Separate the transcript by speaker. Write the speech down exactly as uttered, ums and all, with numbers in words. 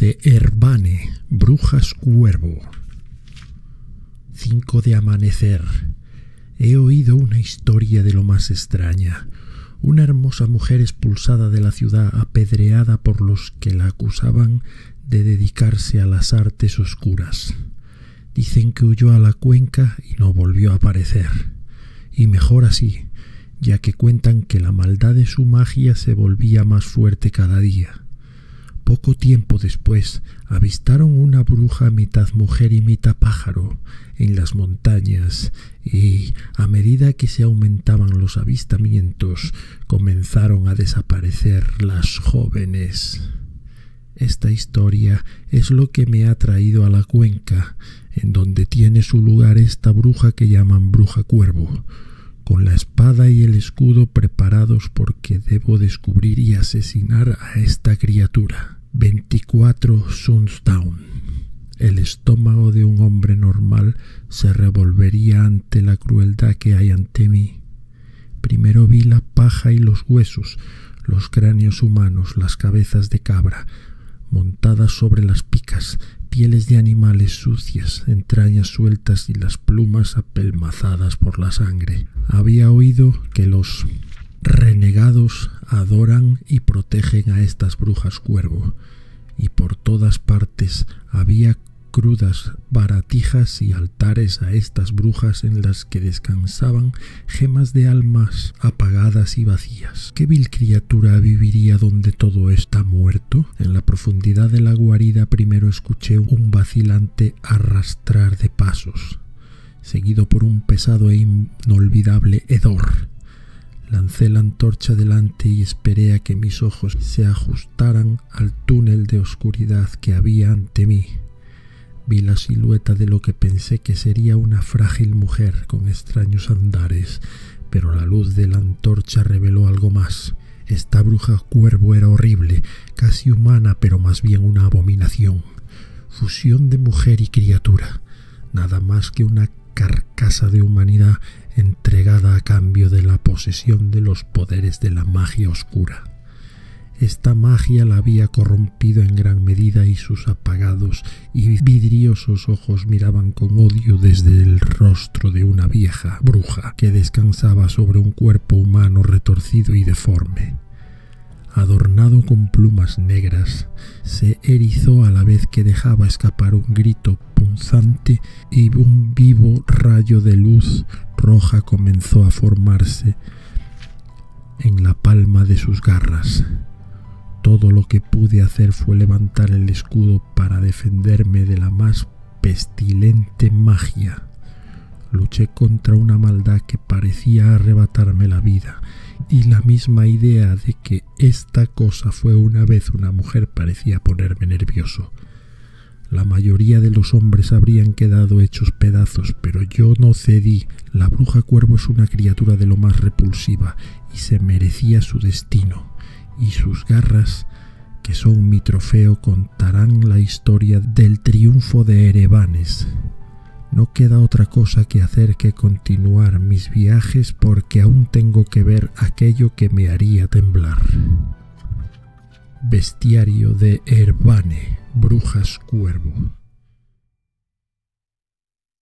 Speaker 1: de Erbane, Brujas Cuervo. cinco de amanecer. He oído una historia de lo más extraña. Una hermosa mujer expulsada de la ciudad, apedreada por los que la acusaban de dedicarse a las artes oscuras. Dicen que huyó a la cuenca y no volvió a aparecer. Y mejor así, ya que cuentan que la maldad de su magia se volvía más fuerte cada día. Poco tiempo después, avistaron una bruja mitad mujer y mitad pájaro en las montañas y, a medida que se aumentaban los avistamientos, comenzaron a desaparecer las jóvenes. Esta historia es lo que me ha traído a la cuenca, en donde tiene su lugar esta bruja que llaman Bruja Cuervo, con la espada y el escudo preparados porque debo descubrir y asesinar a esta criatura. veinticuatro Sunstone. El estómago de un hombre normal se revolvería ante la crueldad que hay ante mí. Primero vi la paja y los huesos, los cráneos humanos, las cabezas de cabra, montadas sobre las picas, pieles de animales sucias, entrañas sueltas y las plumas apelmazadas por la sangre. Había oído que los renegados adoran y protegen a estas brujas cuervo, y por todas partes había crudas baratijas y altares a estas brujas en las que descansaban gemas de almas apagadas y vacías. ¿Qué vil criatura viviría donde todo está muerto? En la profundidad de la guarida primero escuché un vacilante arrastrar de pasos, seguido por un pesado e inolvidable hedor. Lancé la antorcha delante y esperé a que mis ojos se ajustaran al túnel de oscuridad que había ante mí. Vi la silueta de lo que pensé que sería una frágil mujer con extraños andares, pero la luz de la antorcha reveló algo más. Esta bruja cuervo era horrible, casi humana, pero más bien una abominación. Fusión de mujer y criatura, nada más que una carcasa de humanidad entregada a cambio de la posesión de los poderes de la magia oscura. Esta magia la había corrompido en gran medida y sus apagados y vidriosos ojos miraban con odio desde el rostro de una vieja bruja que descansaba sobre un cuerpo humano retorcido y deforme. Adornado con plumas negras, se erizó a la vez que dejaba escapar un grito punzante y un vivo rayo de luz roja comenzó a formarse en la palma de sus garras. Todo lo que pude hacer fue levantar el escudo para defenderme de la más pestilente magia. Luché contra una maldad que parecía arrebatarme la vida, y la misma idea de que esta cosa fue una vez una mujer parecía ponerme nervioso. La mayoría de los hombres habrían quedado hechos pedazos, pero yo no cedí. La bruja cuervo es una criatura de lo más repulsiva y se merecía su destino, y sus garras, que son mi trofeo, contarán la historia del triunfo de Erebanes. No queda otra cosa que hacer que continuar mis viajes porque aún tengo que ver aquello que me haría temblar. Bestiario de Erbane, Brujas Cuervo.